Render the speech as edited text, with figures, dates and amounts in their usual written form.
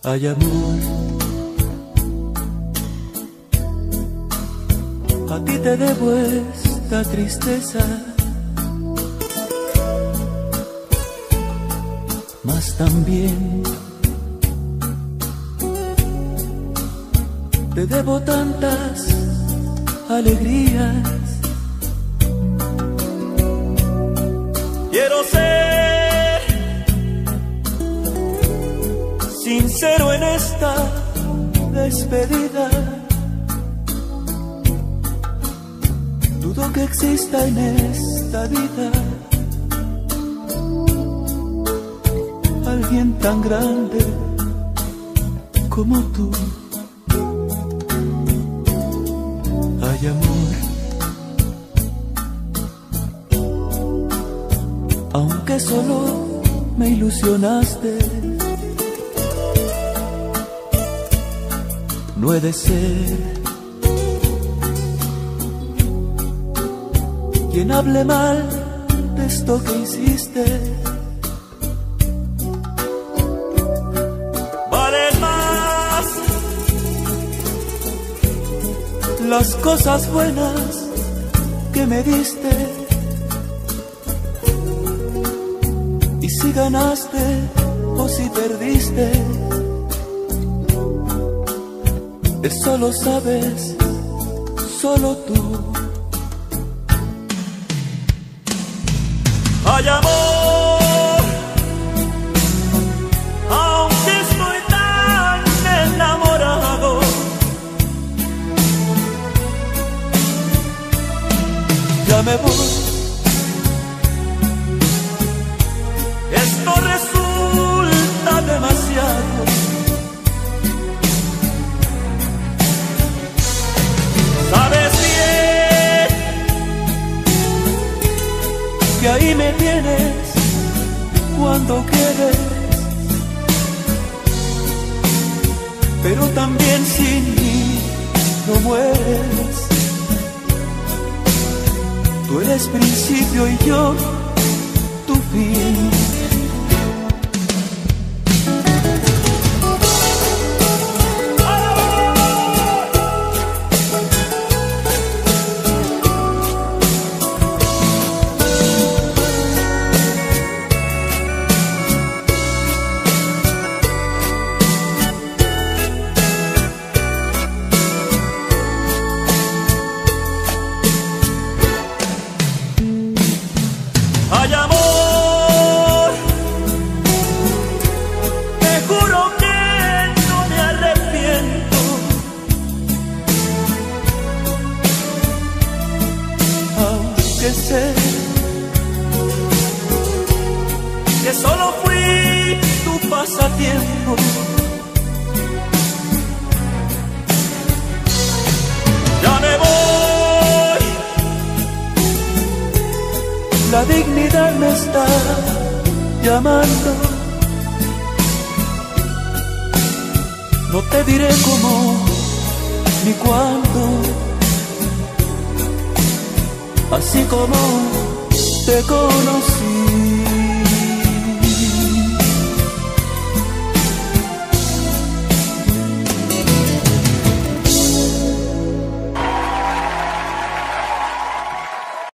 Ay, amor, a ti te debo esta tristeza, mas también te debo tantas alegrías. Quiero ser sincero en esta despedida. Dudo que exista en esta vida alguien tan grande como tú. Ay, amor, aunque solo me ilusionaste, no he de ser quien hable mal de esto que hiciste. Valen más las cosas buenas que me diste. Y si ganaste o si perdiste, eso lo sabes solo tú. Ay, amor, aunque estoy tan enamorado, ya me voy. Esto resulta demasiado. Sabes bien que ahí me tienes cuando quieres, pero también sin mí no mueres. Tú eres principio y yo tu fin. Ay, amor, te juro que no me arrepiento, aunque sé que solo fui tu pasatiempo. Ya me voy. La dignidad me está llamando. No te diré cómo ni cuándo, así como te conocí.